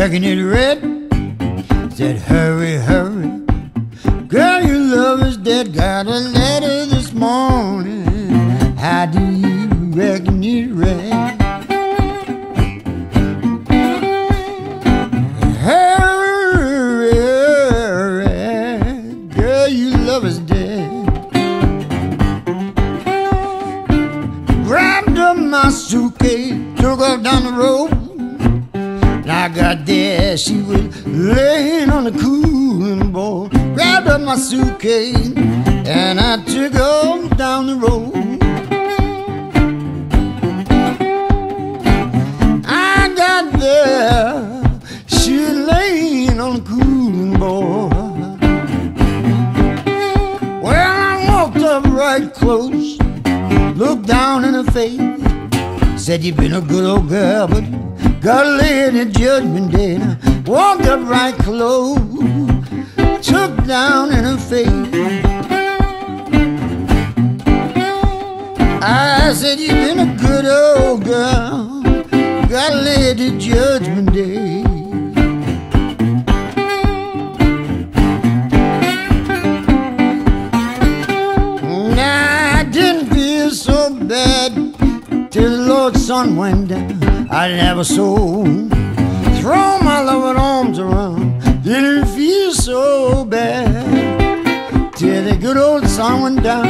reckon it red. Said, hurry, hurry, girl, your love is dead. Got a letter this morning. How do you reckon it red? Hurry, hurry, girl, your love is dead. Grabbed up my suitcase, took off down the road. When I got there, she was laying on the cooling board. Grabbed up my suitcase and I took off down the road. I got there, she was laying on the cooling board. Well, I walked up right close, looked down in her face, said, you've been a good old girl, but gotta lay it at Judgment Day. And I walked up right close, took down in her face. I said, you've been a good old girl, gotta lay it at Judgment Day. Now I didn't feel so bad till the Lord's sun went down. I didn't have a soul, throw my loving arms around. Didn't feel so bad till the good old sun went down.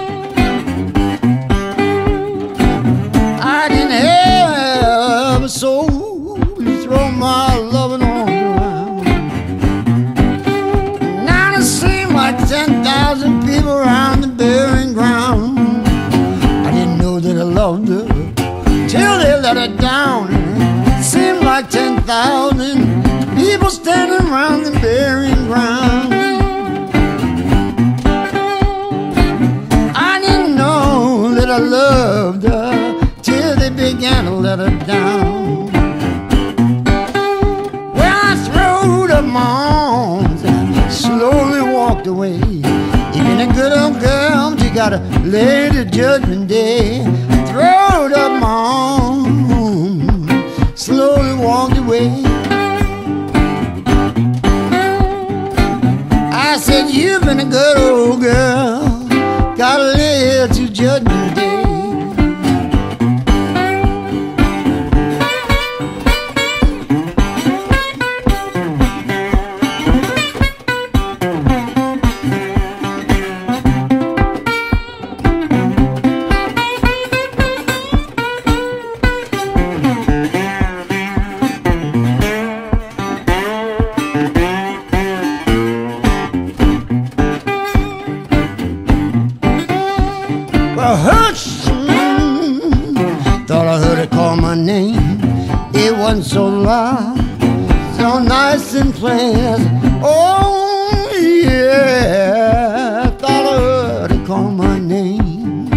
I didn't have a soul to throw my loving arms around. Now it seemed like 10,000 people around the burying ground. I didn't know that I loved her till they let her down. It seemed like 10,000 people standing around the burying ground. I didn't know that I loved her till they began to let her down. Well, I threw up my arms and slowly walked away. Even a good old girl, she gotta lay to Judgment Day. Throwed up my arms, slowly walked away. I said, you've been a good old girl, gotta lay to Judgment Day. I heard thought I heard it call my name. It wasn't so loud, so nice and plain. Oh yeah, thought I heard it call my name.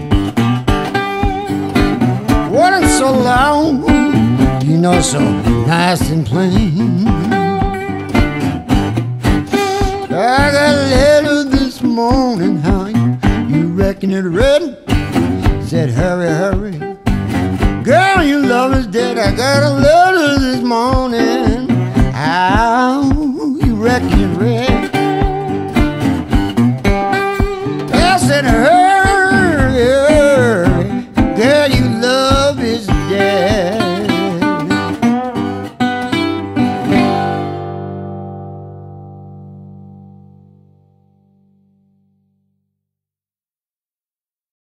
Wasn't so loud, you know, so nice and plain. I got a letter this morning, how you reckon it read? Said, hurry, hurry, girl, your love is dead. I got a letter this morning. How you reckon it read?